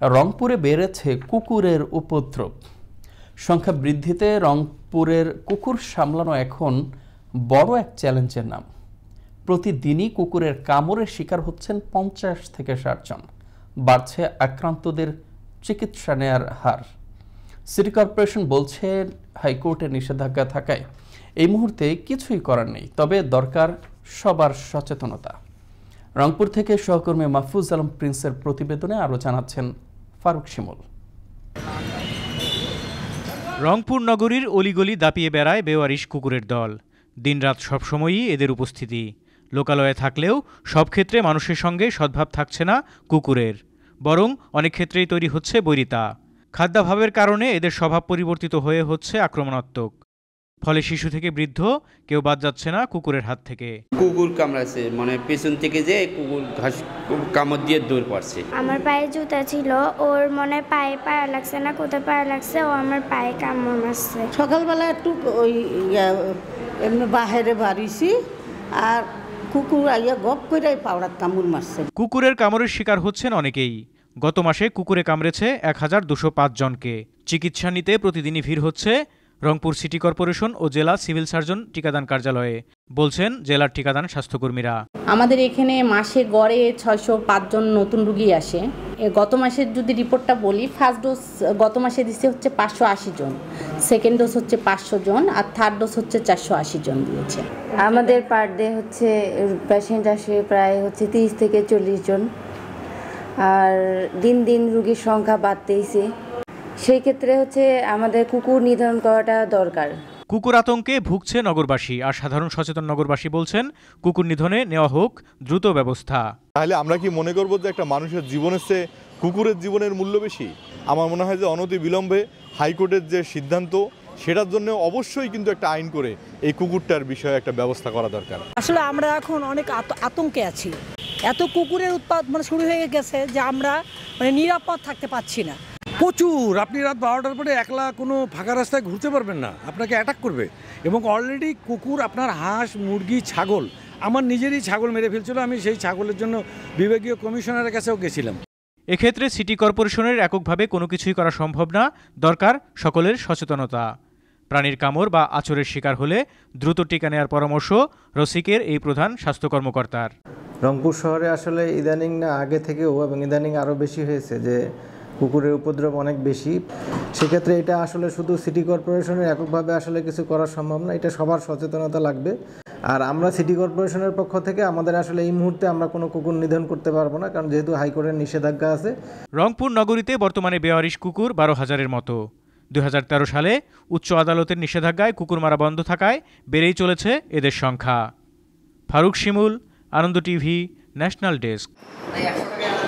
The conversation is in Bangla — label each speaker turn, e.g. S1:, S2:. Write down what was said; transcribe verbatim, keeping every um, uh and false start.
S1: রংপুরে বেড়েছে কুকুরের উপদ্রব। সংখ্যা বৃদ্ধিতে রংপুরের কুকুর সামলানো এখন বড় এক চ্যালেঞ্জের নাম। প্রতিদিনই কুকুরের কামড়ের শিকার হচ্ছেন পঞ্চাশ থেকে ষাট জন। বাড়ছে আক্রান্তদের চিকিৎসা নেয়ার হার। সিটি কর্পোরেশন বলছে হাইকোর্টের নিষেধাজ্ঞা থাকায় এই মুহূর্তে কিছুই করার নেই, তবে দরকার সবার সচেতনতা। রংপুর থেকে সহকর্মী মাহফুজ আলম প্রিন্সের প্রতিবেদনে আরও জানাচ্ছেন ফারুক শিমুল।
S2: রংপুর নগরীর অলিগলি দাপিয়ে বেড়ায় বেওয়ারিশ কুকুরের দল। দিনরাত সবসময়ই এদের উপস্থিতি। লোকালয়ে থাকলেও সব ক্ষেত্রে মানুষের সঙ্গে সদ্ভাব থাকছে না কুকুরের, বরং অনেক ক্ষেত্রেই তৈরি হচ্ছে বৈরিতা। খাদ্যাভাবের কারণে এদের স্বভাব পরিবর্তিত হয়ে হচ্ছে আক্রমণাত্মক। ফলে শিশু থেকে বৃদ্ধ কেউ বাদ যাচ্ছে না কুকুরের হাত থেকে।
S3: কুকুর কামড়াছে, মানে পেছন থেকে যে কুকুর ঘাস কামড় দিয়ে দৌড় পড়ছে।
S4: আমার পায়ে জুতা ছিল, ওর মনে পায়ে পায়ে লাগছে না কোথায় পায়ে লাগছে, ও আমার পায়ে কামড় মারছে।
S5: সকালবেলা একটু ওই এমনি বাহিরে বাড়িছি, আর কুকুর আইয়া গপ করে পাওড়ার কামড় মারছে।
S2: কুকুরের কামড়ের শিকার হচ্ছেন অনেকেই। গত মাসে কুকুরে কামড়েছে এক হাজার দুশো পাঁচ জনকে। চিকিৎসা নিতে প্রতিদিনই ভিড় হচ্ছে রংপুর সিটি কর্পোরেশন ও জেলা সিভিল সার্জন টিকাদান কার্যালয়ে, বলছেন জেলার টিকাদান স্বাস্থ্যকর্মীরা।
S6: আমাদের এখানে মাসে গড়ে ছয়শো পাঁচ জন নতুন রোগী আসে। গত মাসের যদি রিপোর্টটা বলি, ফার্স্ট ডোজ গত মাসে দিচ্ছে হচ্ছে পাঁচশো আশি জন, সেকেন্ড ডোজ হচ্ছে পাঁচশো জন, আর থার্ড ডোজ হচ্ছে চারশো আশি জন দিয়েছে।
S7: আমাদের পার ডে হচ্ছে পেশেন্ট আসে প্রায় হচ্ছে তিরিশ থেকে চল্লিশ জন, আর দিন দিন রোগীর সংখ্যা বাড়তেইছে। সেই ক্ষেত্রে হচ্ছে আমাদের কুকুর নিধন করাটা দরকার।
S2: কুকুর আতঙ্কে ভুগছে নগরবাসী, আর সাধারণ সচেতন নগরবাসী বলছেন কুকুর নিধনে নেওয়া হোক দ্রুত ব্যবস্থা।
S8: তাহলে আমরা কি মনে করব যে একটা মানুষের জীবনের চেয়ে কুকুরের জীবনের মূল্য বেশি? আমার মনে হয় যে অনতি বিলম্বে হাইকোর্টের যে সিদ্ধান্ত, সেটার জন্য অবশ্যই কিন্তু একটা আইন করে এই কুকুরটার বিষয়ে একটা ব্যবস্থা করা দরকার।
S9: আসলে আমরা এখন অনেক আতঙ্কে আছি। এত কুকুরের উৎপাত মানে শুরু হয়ে গেছে যে আমরা মানে নিরাপদ থাকতে পারছি না।
S10: প্রচুর, আপনি রাত বারোটার পরে একলা কোনো ফাঁকা রাস্তায় ঘুরতে পারবেন না, আপনাকে অ্যাটাক করবে। এবং অলরেডি কুকুর আপনার হাঁস, মুরগি, ছাগল, আমার নিজেরই ছাগল মেরে ফেলছিল। আমি সেই ছাগলের জন্য বিভাগীয় কমিশনারের কাছেও গেছিলাম।
S2: এক্ষেত্রে সিটি কর্পোরেশনের এককভাবে কোনো কিছুই করা সম্ভব না, দরকার সকলের সচেতনতা। প্রাণীর কামড় বা আঁচড়ের শিকার হলে দ্রুত টিকা নেওয়ার পরামর্শ রসিকের এই প্রধান স্বাস্থ্য কর্মকর্তার।
S11: রংপুর শহরে আসলে ইদানিং না আগে থেকেও এবং ইদানিং আরও বেশি হয়েছে যে কুকুরের উপদ্রব অনেক বেশি। সেক্ষেত্রে এটা আসলে শুধু সিটি কর্পোরেশনের এককভাবে আসলে কিছু করা সম্ভব না, এটা সবার সচেতনতা লাগবে। আর আমরা সিটি কর্পোরেশনের পক্ষ থেকে আমাদের আসলে এই মুহূর্তে আমরা কোনো কুকুর নিধন করতে পারবো না, কারণ যেহেতু হাইকোর্টের নিষেধাজ্ঞা আছে।
S2: রংপুর নগরীতে বর্তমানে বেওয়ারিশ কুকুর বারো হাজারের মতো। দুই হাজার তেরো সালে উচ্চ আদালতের নিষেধাজ্ঞায় কুকুর মারা বন্ধ থাকায় বেড়েই চলেছে এদের সংখ্যা। Faruk Shimul, Ananda TV, national desk.